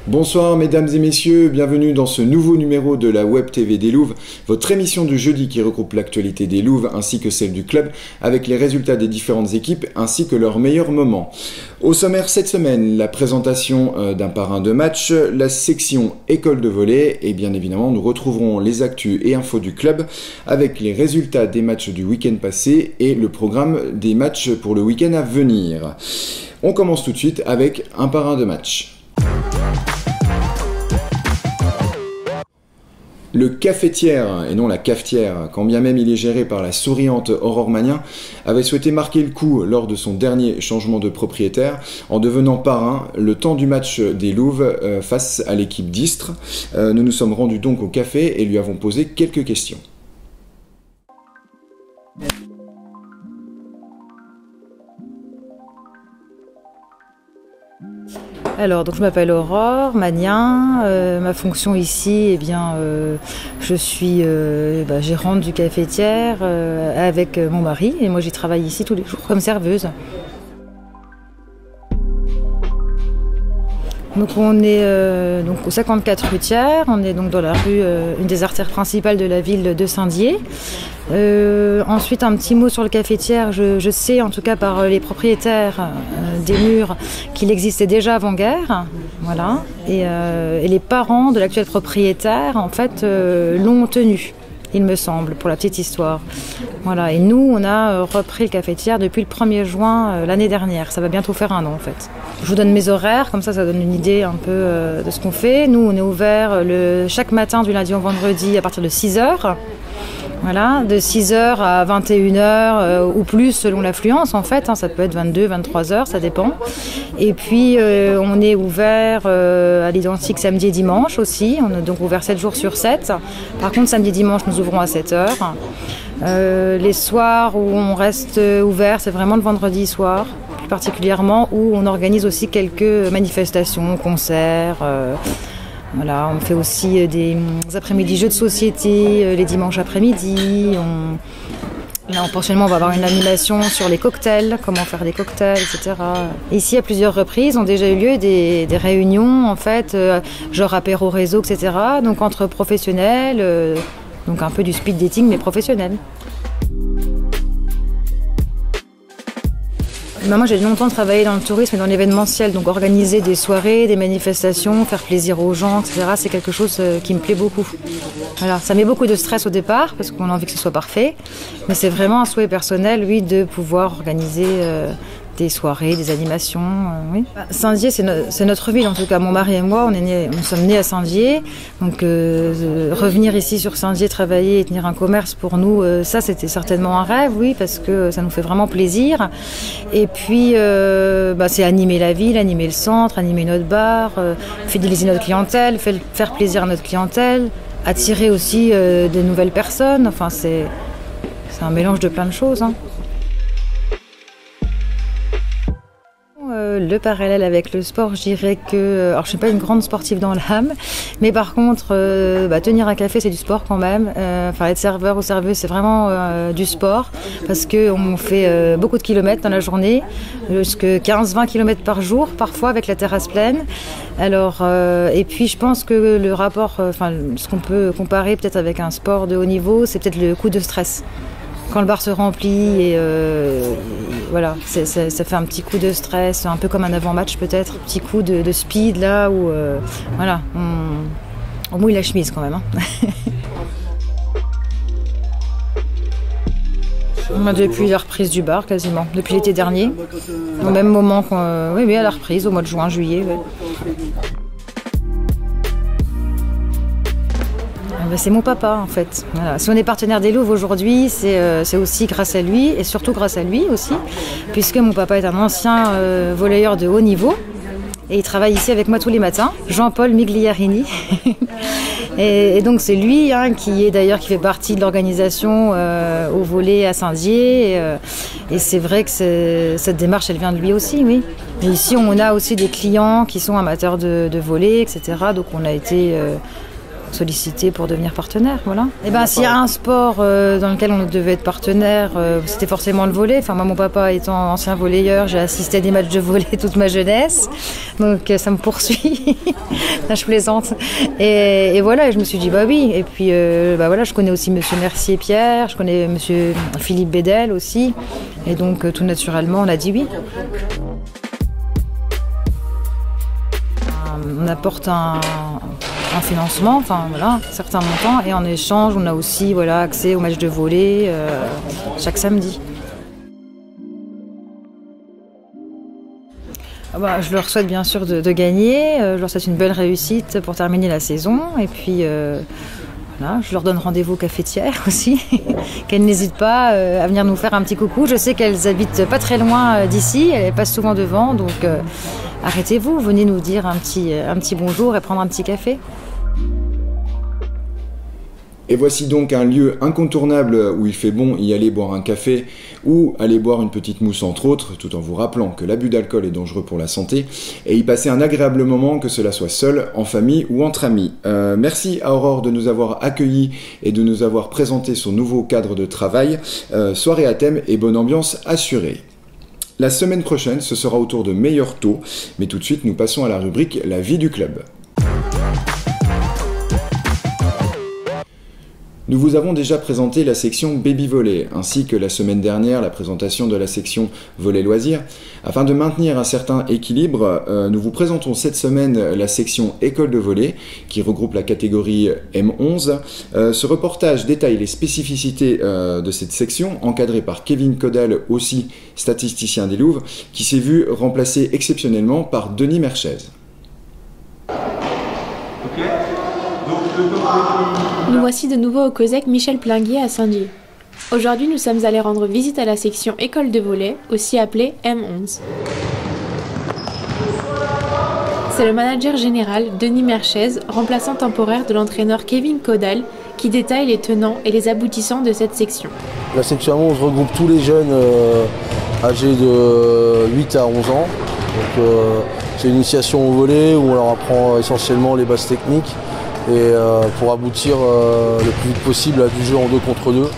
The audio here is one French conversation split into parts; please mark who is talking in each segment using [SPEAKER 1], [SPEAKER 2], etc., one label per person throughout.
[SPEAKER 1] Bonsoir mesdames et messieurs, bienvenue dans ce nouveau numéro de la Web TV des Louves, votre émission du jeudi qui regroupe l'actualité des Louves ainsi que celle du club avec les résultats des différentes équipes ainsi que leurs meilleurs moments. Au sommaire cette semaine, la présentation d'un parrain de match, la section école de volley et bien évidemment nous retrouverons les actus et infos du club avec les résultats des matchs du week-end passé et le programme des matchs pour le week-end à venir. On commence tout de suite avec un parrain de match. Le cafetière, et non la cafetière, quand bien même il est géré par la souriante Aurore Magnin, avait souhaité marquer le coup lors de son dernier changement de propriétaire en devenant parrain le temps du match des Louves face à l'équipe d'Istres. Nous nous sommes rendus donc au café et lui avons posé quelques questions.
[SPEAKER 2] Alors, donc je m'appelle Aurore Magnin, ma fonction ici, je suis gérante du cafetière avec mon mari et moi j'y travaille ici tous les jours comme serveuse. Donc on est donc au 54 rue Thiers, on est donc dans la rue, une des artères principales de la ville de Saint-Dié. Ensuite un petit mot sur le cafetière, je sais en tout cas par les propriétaires des murs qu'il existait déjà avant-guerre, voilà, et les parents de l'actuel propriétaire en fait l'ont tenu. Il me semble, pour la petite histoire. Voilà. Et nous, on a repris le cafetière depuis le 1er juin l'année dernière. Ça va bientôt faire un an, en fait. Je vous donne mes horaires, comme ça donne une idée un peu de ce qu'on fait. Nous, on est ouvert chaque matin du lundi au vendredi à partir de 6h. Voilà, de 6h à 21h ou plus selon l'affluence en fait, ça peut être 22, 23h, ça dépend. Et puis on est ouvert à l'identique samedi et dimanche aussi, on est donc ouvert 7 jours sur 7. Par contre samedi et dimanche nous ouvrons à 7h. Les soirs où on reste ouvert, c'est vraiment le vendredi soir, plus particulièrement, où on organise aussi quelques manifestations, concerts. Voilà, on fait aussi des après-midi jeux de société les dimanches après-midi. Là, prochainement, on va avoir une animation sur les cocktails, comment faire des cocktails, etc. Ici, à plusieurs reprises, ont déjà eu lieu des réunions, en fait, genre apéro réseau, etc. Donc entre professionnels, donc un peu du speed dating, mais professionnel. Moi, j'ai longtemps travaillé dans le tourisme et dans l'événementiel, donc organiser des soirées, des manifestations, faire plaisir aux gens, etc. C'est quelque chose qui me plaît beaucoup. Voilà, ça met beaucoup de stress au départ parce qu'on a envie que ce soit parfait, mais c'est vraiment un souhait personnel, oui, de pouvoir organiser des soirées, des animations. Oui. Saint-Dié, c'est notre ville en tout cas. Mon mari et moi, nous sommes nés à Saint-Dié, donc revenir ici sur Saint-Dié, travailler et tenir un commerce pour nous, ça c'était certainement un rêve, oui, parce que ça nous fait vraiment plaisir. Et puis, c'est animer la ville, animer le centre, animer notre bar, fidéliser notre clientèle, faire plaisir à notre clientèle, attirer aussi des nouvelles personnes. Enfin, c'est un mélange de plein de choses. Hein. Le parallèle avec le sport, je dirais que... Alors, je ne suis pas une grande sportive dans l'âme, mais par contre, tenir un café, c'est du sport quand même. Être serveur ou serveuse, c'est vraiment du sport, parce qu'on fait beaucoup de kilomètres dans la journée, jusqu'à 15-20 kilomètres par jour, parfois, avec la terrasse pleine. Alors, et puis, je pense que le rapport, ce qu'on peut comparer peut-être avec un sport de haut niveau, c'est peut-être le coup de stress. Quand le bar se remplit et voilà, ça fait un petit coup de stress, un peu comme un avant-match peut-être, un petit coup de speed là où voilà, on mouille la chemise quand même. Hein. Depuis la reprise du bar quasiment, depuis l'été dernier, au même moment oui, à la reprise, au mois de juin, juillet. Ouais. C'est mon papa en fait. Voilà. Si on est partenaire des Louves aujourd'hui, c'est aussi grâce à lui et surtout grâce à lui aussi, puisque mon papa est un ancien volleyeur de haut niveau et il travaille ici avec moi tous les matins, Jean-Paul Migliarini. et donc c'est lui qui fait partie de l'organisation au volley à Saint-Dié et c'est vrai que cette démarche elle vient de lui aussi, oui. Et ici on a aussi des clients qui sont amateurs de volley, etc. Donc on a été sollicité pour devenir partenaire, voilà. Et ben s'il y a un sport dans lequel on devait être partenaire, c'était forcément le volley. Enfin moi mon papa étant ancien volleyeur, j'ai assisté à des matchs de volley toute ma jeunesse, donc ça me poursuit. Là je plaisante. Et voilà, et je me suis dit bah oui. Et puis voilà, je connais aussi Monsieur Mercier-Pierre, je connais Monsieur Philippe Bédel aussi, et donc tout naturellement on a dit oui. On apporte un financement, enfin voilà, certains montants, et en échange, on a aussi accès aux matchs de volley chaque samedi. Je leur souhaite bien sûr de gagner, je leur souhaite une belle réussite pour terminer la saison, et puis je leur donne rendez-vous aux cafetières aussi, qu'elles n'hésitent pas à venir nous faire un petit coucou. Je sais qu'elles habitent pas très loin d'ici, elles passent souvent devant, donc arrêtez-vous, venez nous dire un petit bonjour et prendre un petit café.
[SPEAKER 1] Et voici donc un lieu incontournable où il fait bon y aller boire un café ou aller boire une petite mousse entre autres, tout en vous rappelant que l'abus d'alcool est dangereux pour la santé, et y passer un agréable moment, que cela soit seul, en famille ou entre amis. Merci à Aurore de nous avoir accueillis et de nous avoir présenté son nouveau cadre de travail. Soirée à thème et bonne ambiance assurée. La semaine prochaine, ce sera au tour de Meilleur Taux, mais tout de suite nous passons à la rubrique La vie du club. Nous vous avons déjà présenté la section Baby Volley, ainsi que la semaine dernière la présentation de la section Volley Loisirs. Afin de maintenir un certain équilibre, nous vous présentons cette semaine la section École de volley, qui regroupe la catégorie M11. Ce reportage détaille les spécificités de cette section, encadrée par Kevin Caudal, aussi statisticien des Louves, qui s'est vu remplacé exceptionnellement par Denis Merchez.
[SPEAKER 3] Nous voici de nouveau au COSEC Michel Plinguier à Saint-Dié. Aujourd'hui, nous sommes allés rendre visite à la section École de volley, aussi appelée M11. C'est le manager général, Denis Merchez, remplaçant temporaire de l'entraîneur Kevin Caudal, qui détaille les tenants et les aboutissants de cette section.
[SPEAKER 4] La section M11 regroupe tous les jeunes âgés de 8 à 11 ans. C'est une initiation au volley où on leur apprend essentiellement les bases techniques, et pour aboutir le plus vite possible à du jeu en 2 contre 2.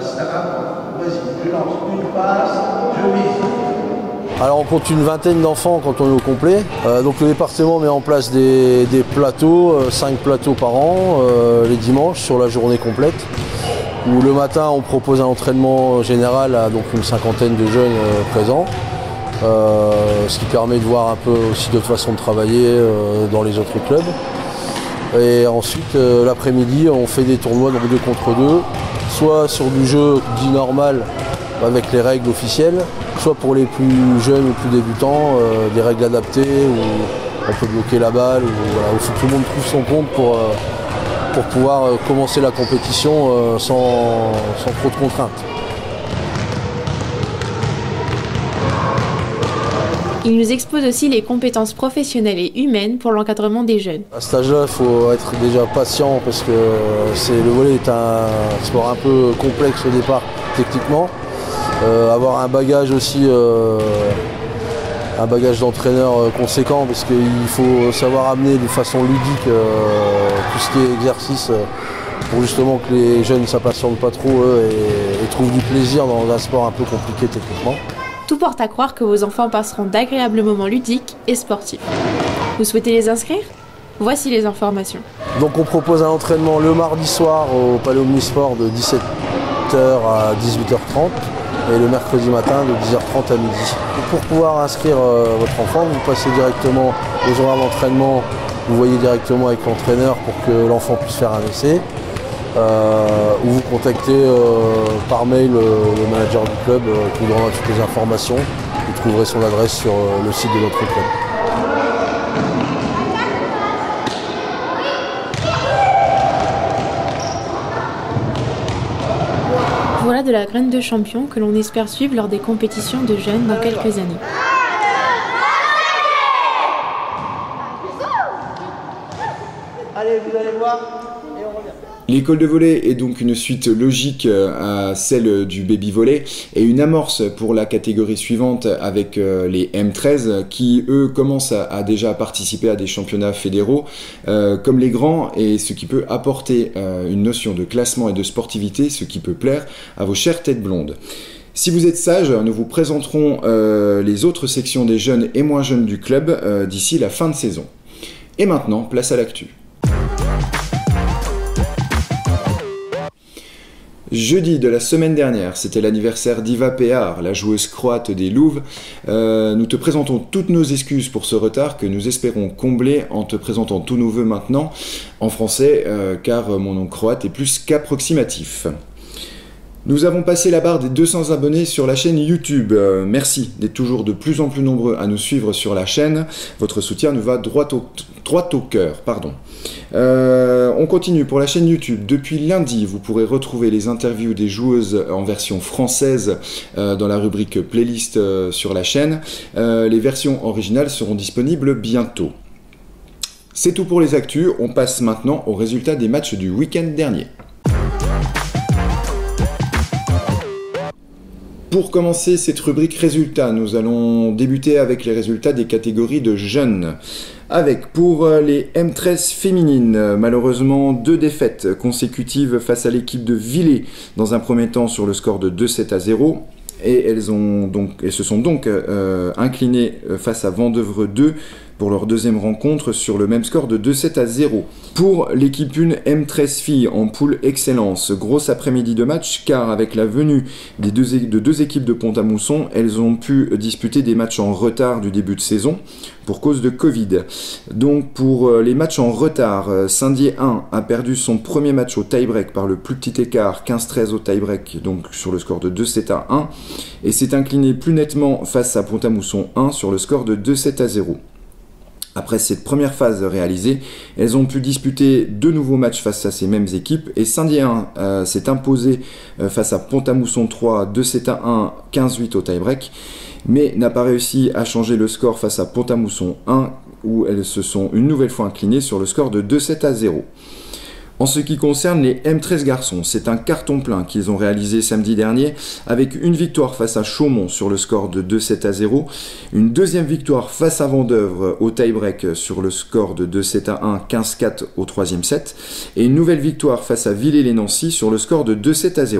[SPEAKER 4] Alors on compte une vingtaine d'enfants quand on est au complet. Donc le département met en place des plateaux, 5 plateaux par an, les dimanches sur la journée complète. Où le matin on propose un entraînement général à donc une cinquantaine de jeunes présents. Ce qui permet de voir un peu aussi d'autres façons de travailler dans les autres clubs. Et ensuite, l'après-midi, on fait des tournois donc 2 contre 2, soit sur du jeu dit normal avec les règles officielles, soit pour les plus jeunes ou plus débutants, des règles adaptées où on peut bloquer la balle, où faut que tout le monde trouve son compte pour pouvoir commencer la compétition sans trop de contraintes.
[SPEAKER 3] Il nous expose aussi les compétences professionnelles et humaines pour l'encadrement des jeunes.
[SPEAKER 4] À cet âge-là, il faut être déjà patient parce que le volley est un sport un peu complexe au départ techniquement. Avoir un bagage aussi, un bagage d'entraîneur conséquent parce qu'il faut savoir amener de façon ludique tout ce qui est exercice pour justement que les jeunes ne s'impatientent pas trop et trouvent du plaisir dans un sport un peu compliqué techniquement.
[SPEAKER 3] Tout porte à croire que vos enfants passeront d'agréables moments ludiques et sportifs. Vous souhaitez les inscrire? Voici les informations.
[SPEAKER 4] Donc on propose un entraînement le mardi soir au Palais Omnisport de 17h à 18h30 et le mercredi matin de 10h30 à midi. Et pour pouvoir inscrire votre enfant, vous passez directement aux horaires d'entraînement, vous voyez directement avec l'entraîneur pour que l'enfant puisse faire un essai. Ou vous contactez par mail le manager du club qui vous donnera toutes les informations. Vous trouverez son adresse sur le site de notre club.
[SPEAKER 3] Voilà de la graine de champion que l'on espère suivre lors des compétitions de jeunes dans quelques années.
[SPEAKER 5] Allez, vous allez voir et on revient.
[SPEAKER 1] L'école de volley est donc une suite logique à celle du baby volley et une amorce pour la catégorie suivante avec les M13 qui eux commencent à déjà participer à des championnats fédéraux comme les grands, et ce qui peut apporter une notion de classement et de sportivité, ce qui peut plaire à vos chères têtes blondes. Si vous êtes sages, nous vous présenterons les autres sections des jeunes et moins jeunes du club d'ici la fin de saison. Et maintenant, place à l'actu. Jeudi de la semaine dernière, c'était l'anniversaire d'Iva Pear, la joueuse croate des Louves. Nous te présentons toutes nos excuses pour ce retard que nous espérons combler en te présentant tous nos vœux maintenant en français, car mon nom croate est plus qu'approximatif. Nous avons passé la barre des 200 abonnés sur la chaîne YouTube. Merci d'être toujours de plus en plus nombreux à nous suivre sur la chaîne. Votre soutien nous va droit au cœur. On continue pour la chaîne YouTube. Depuis lundi, vous pourrez retrouver les interviews des joueuses en version française dans la rubrique playlist sur la chaîne. Les versions originales seront disponibles bientôt. C'est tout pour les actus. On passe maintenant aux résultats des matchs du week-end dernier. Pour commencer cette rubrique résultats, nous allons débuter avec les résultats des catégories de jeunes. Avec pour les M13 féminines, malheureusement 2 défaites consécutives face à l'équipe de Villers dans un premier temps sur le score de 2-7-0. Et elles se sont donc inclinées face à Vendeuvre 2 pour leur deuxième rencontre sur le même score de 2-7-0. Pour l'équipe 1 M13 filles en poule excellence, grosse après-midi de match car avec la venue de deux équipes de Pont-à-Mousson, elles ont pu disputer des matchs en retard du début de saison pour cause de Covid. Donc pour les matchs en retard, Saint-Dié 1 a perdu son premier match au tie-break par le plus petit écart, 15-13 au tie-break, donc sur le score de 2-7-1, et s'est incliné plus nettement face à Pont-à-Mousson 1 sur le score de 2-7-0. Après cette première phase réalisée, elles ont pu disputer 2 nouveaux matchs face à ces mêmes équipes et Saint-Dié 1 s'est imposé face à Pont-à-Mousson 3, 2-7-1, 15-8 au tie-break, mais n'a pas réussi à changer le score face à Pont-à-Mousson 1 où elles se sont une nouvelle fois inclinées sur le score de 2-7-0. En ce qui concerne les M13 garçons, c'est un carton plein qu'ils ont réalisé samedi dernier avec une victoire face à Chaumont sur le score de 2-7-0, une deuxième victoire face à Vendeuvre au tie-break sur le score de 2-7-1, 15-4 au troisième set, et une nouvelle victoire face à Villers-les-Nancy sur le score de 2-7-0.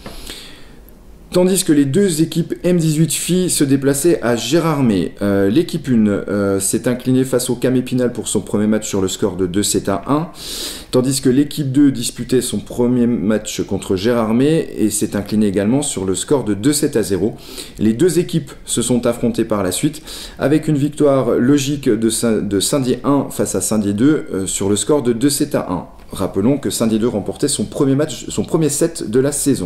[SPEAKER 1] Tandis que les 2 équipes M18 filles se déplaçaient à Gérardmer. L'équipe 1 s'est inclinée face au Cam Épinal pour son premier match sur le score de 2-7-1, tandis que l'équipe 2 disputait son premier match contre Gérardmer et s'est inclinée également sur le score de 2-7-0. Les 2 équipes se sont affrontées par la suite avec une victoire logique de Saint-Dié 1 face à Saint-Dié 2 sur le score de 2-7-1. Rappelons que Saint-Dié 2 remportait son premier set de la saison.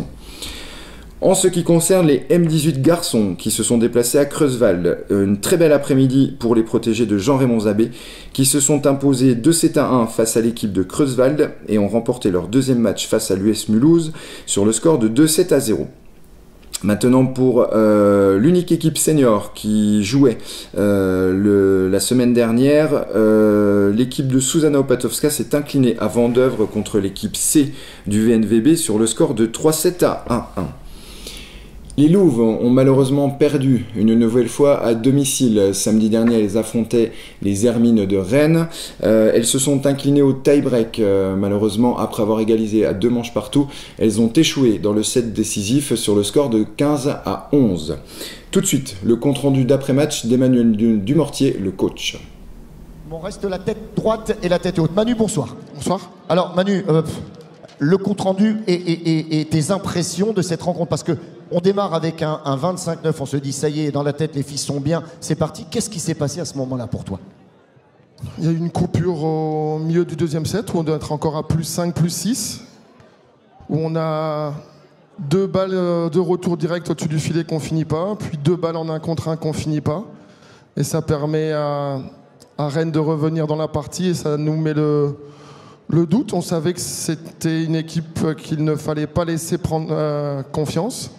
[SPEAKER 1] En ce qui concerne les M18 garçons qui se sont déplacés à Creusewald, une très belle après-midi pour les protégés de Jean-Raymond Zabé qui se sont imposés 2-7-1 face à l'équipe de Creusewald et ont remporté leur deuxième match face à l'US Mulhouse sur le score de 2-7-0. Maintenant pour l'unique équipe senior qui jouait la semaine dernière, l'équipe de Susanna Opatowska s'est inclinée à Vendeuvre contre l'équipe C du VNVB sur le score de 3-7-1. Les Louves ont malheureusement perdu une nouvelle fois à domicile. Samedi dernier, elles affrontaient les Hermines de Rennes. Elles se sont inclinées au tie-break. Malheureusement, après avoir égalisé à 2 manches partout, elles ont échoué dans le set décisif sur le score de 15-11. Tout de suite, le compte-rendu d'après-match d'Emmanuel Dumortier, le coach.
[SPEAKER 5] On reste la tête droite et la tête haute. Manu, bonsoir.
[SPEAKER 6] Bonsoir.
[SPEAKER 5] Alors Manu, le compte-rendu et tes impressions de cette rencontre, parce que on démarre avec un 25-9, on se dit ça y est, dans la tête les filles sont bien, c'est parti. Qu'est-ce qui s'est passé à ce moment-là pour toi?
[SPEAKER 6] Il y a eu une coupure au milieu du deuxième set où on doit être encore à +5, +6, où on a 2 balles de retour direct au-dessus du filet qu'on finit pas, puis 2 balles en 1 contre 1 qu'on finit pas, et ça permet à Rennes de revenir dans la partie et ça nous met le doute. On savait que c'était une équipe qu'il ne fallait pas laisser prendre confiance.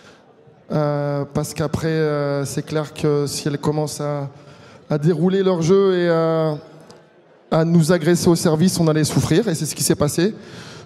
[SPEAKER 6] Parce qu'après, c'est clair que si elles commencent à dérouler leur jeu et à nous agresser au service, on allait souffrir. Et c'est ce qui s'est passé.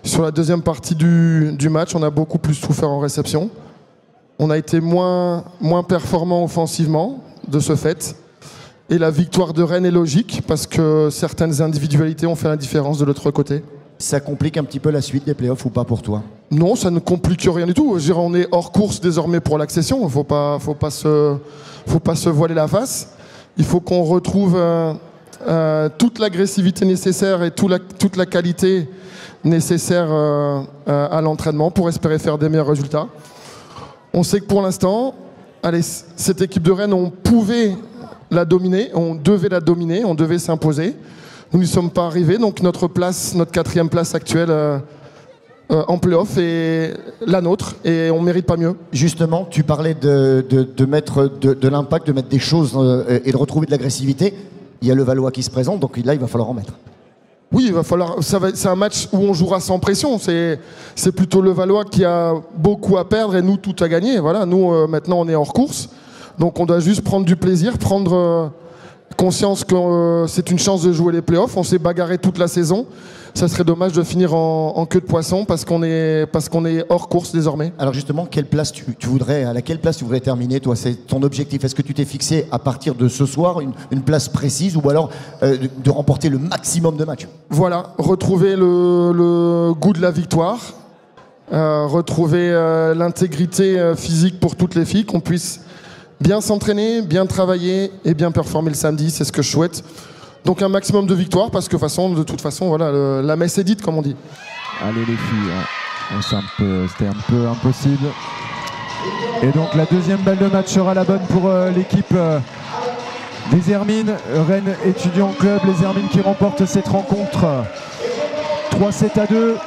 [SPEAKER 6] Sur la deuxième partie du match, on a beaucoup plus souffert en réception. On a été moins performant offensivement de ce fait. Et la victoire de Rennes est logique parce que certaines individualités ont fait la différence de l'autre côté.
[SPEAKER 5] Ça complique un petit peu la suite des playoffs ou pas pour toi?
[SPEAKER 6] Non, ça ne complique rien du tout. Je dirais, on est hors course désormais pour l'accession. Faut pas se voiler la face. Il faut qu'on retrouve toute l'agressivité nécessaire et toute la qualité nécessaire à l'entraînement pour espérer faire des meilleurs résultats. On sait que pour l'instant, cette équipe de Rennes, on pouvait la dominer, on devait la dominer, on devait s'imposer. Nous n'y sommes pas arrivés, donc notre 4e place actuelle en play-off est la nôtre et on ne mérite pas mieux. Justement, tu parlais de mettre de l'impact, de mettre des choses et de retrouver de l'agressivité. Il y a le Valois qui se présente, donc là, il va falloir en mettre. Oui, il va falloir. C'est un match où on jouera sans pression. C'est plutôt le Valois qui a beaucoup à perdre et nous tout à gagner. Voilà, nous maintenant on est hors course, donc on doit juste prendre du plaisir, prendre conscience que c'est une chance de jouer les playoffs. On s'est bagarré toute la saison. Ça serait dommage de finir en queue de poisson parce qu'on est hors course désormais. Alors justement, à laquelle place tu voudrais terminer, toi? C'est ton objectif? Est-ce que tu t'es fixé à partir de ce soir une place précise ou alors de remporter le maximum de matchs? Voilà, retrouver le goût de la victoire, retrouver l'intégrité physique pour toutes les filles, qu'on puisse bien s'entraîner, bien travailler et bien performer le samedi, c'est ce que je souhaite. Donc un maximum de victoires parce que de toute façon, voilà, la messe est dite, comme on dit.
[SPEAKER 7] Allez les filles, c'était un peu impossible. Et donc la deuxième balle de match sera la bonne pour l'équipe des Hermines. Rennes Étudiants Club, les Hermines qui remportent cette rencontre 3-7-2.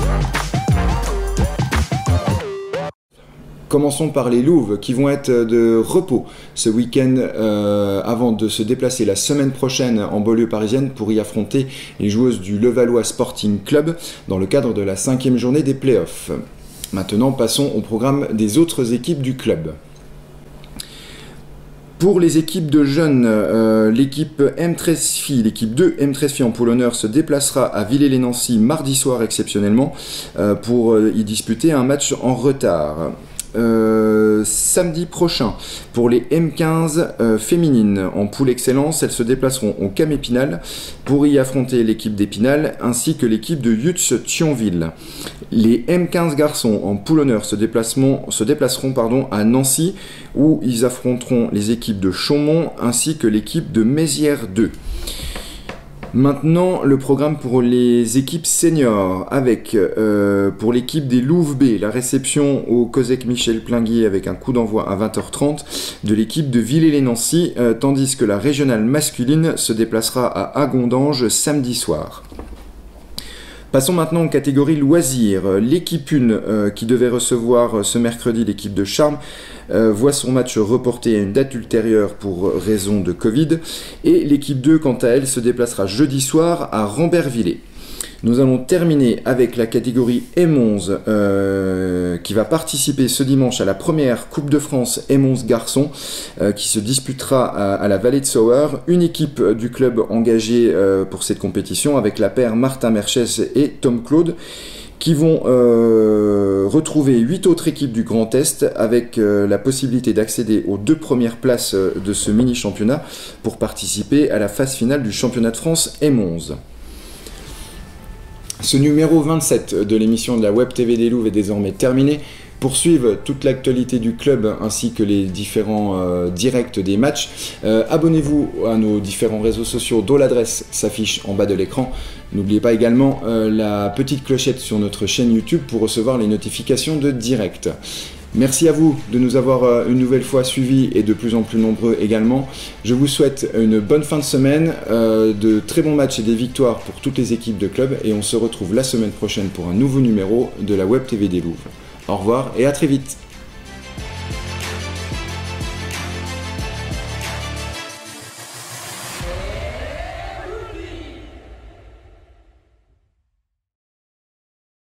[SPEAKER 1] Commençons par les Louves qui vont être de repos ce week-end avant de se déplacer la semaine prochaine en banlieue parisienne pour y affronter les joueuses du Levallois Sporting Club dans le cadre de la 5e journée des playoffs. Maintenant, passons au programme des autres équipes du club. Pour les équipes de jeunes, l'équipe M13 filles, l'équipe 2 M13 filles en pôle honneur se déplacera à Villers-lès-Nancy mardi soir exceptionnellement pour y disputer un match en retard. Samedi prochain, pour les M15 féminines en poule excellence, elles se déplaceront au Cam Épinal pour y affronter l'équipe d'Épinal ainsi que l'équipe de Yutz Thionville. Les M15 garçons en poule honneur se déplaceront à Nancy où ils affronteront les équipes de Chaumont ainsi que l'équipe de Mézières 2. Maintenant, le programme pour les équipes seniors, avec pour l'équipe des Louves B, la réception au COSEC Michel Plinguier avec un coup d'envoi à 20h30 de l'équipe de Villers-lès-Nancy, tandis que la régionale masculine se déplacera à Agondange samedi soir. Passons maintenant aux catégories loisirs. L'équipe 1 qui devait recevoir ce mercredi l'équipe de Charmes voit son match reporté à une date ultérieure pour raison de Covid. Et l'équipe 2, quant à elle, se déplacera jeudi soir à Rambervillers. Nous allons terminer avec la catégorie M11 qui va participer ce dimanche à la première Coupe de France M11 garçons qui se disputera à la Vallée de Sauer. Une équipe du club engagée pour cette compétition avec la paire Martin Merchès et Tom Claude qui vont retrouver 8 autres équipes du Grand Est avec la possibilité d'accéder aux 2 premières places de ce mini-championnat pour participer à la phase finale du championnat de France M11. Ce numéro 27 de l'émission de la Web TV des Louves est désormais terminé. Pour suivre toute l'actualité du club ainsi que les différents directs des matchs, abonnez-vous à nos différents réseaux sociaux dont l'adresse s'affiche en bas de l'écran. N'oubliez pas également la petite clochette sur notre chaîne YouTube pour recevoir les notifications de direct. Merci à vous de nous avoir une nouvelle fois suivis et de plus en plus nombreux également. Je vous souhaite une bonne fin de semaine, de très bons matchs et des victoires pour toutes les équipes de club et on se retrouve la semaine prochaine pour un nouveau numéro de la Web TV des Louves. Au revoir et à très vite.